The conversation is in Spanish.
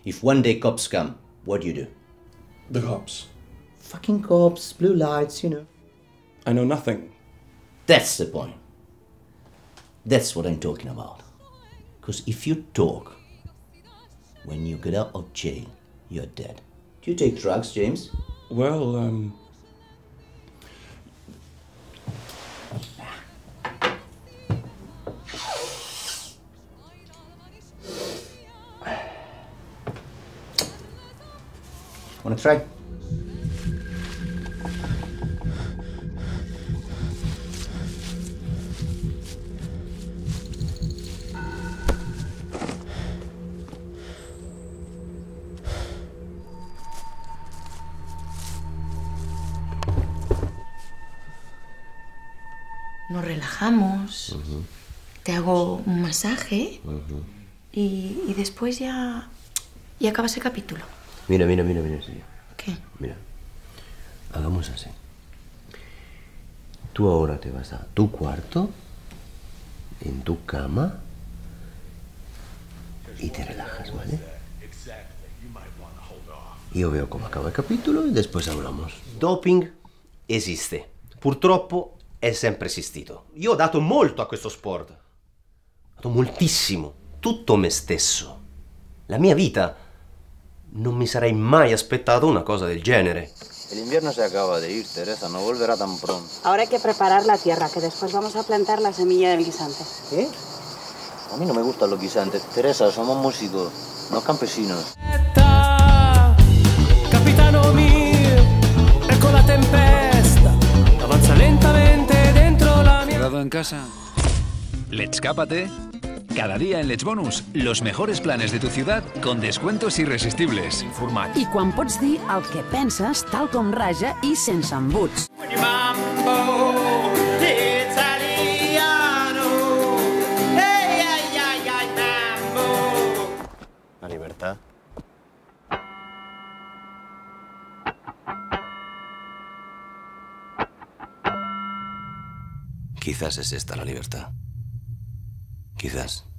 If one day cops come, what do you do? The cops. Fucking cops, blue lights, you know. I know nothing. That's the point. That's what I'm talking about. Because if you talk, when you get out of jail, you're dead. Do you take drugs, James? Well, Wanna try? Nos relajamos, te hago un masaje y después ya acaba ese capítulo. Mira, señor. ¿Qué? Mira, hagamos así. Tú ahora te vas a tu cuarto, en tu cama, y te relajas, ¿vale? Io veo come acaba il capitolo e después hablamos. Doping esiste. Purtroppo è sempre esistito. Io ho dato molto a questo sport. Ho dato moltissimo. Tutto me stesso. La mia vita. Non mi sarei mai aspettato una cosa del genere. El invierno se acaba de ir, Teresa, no volverá tan pronto. Ahora hay que preparar la tierra, que después vamos a plantar la semilla del guisante. ¿Qué? A mí no me gustan los guisantes. Teresa, somos músicos, no campesinos. Capitano mio, ecco la tempesta, avanza lentamente dentro la mia... ¿Quedado en casa? Letscápate. Cada día en Let's Bonus, los mejores planes de tu ciudad con descuentos irresistibles. I quan pots dir el que penses, tal com raja i sense embuts. Mambo italiano, hey, ay, ay, ay, mambo. La libertad. Quizás es esta la libertad. Quizás.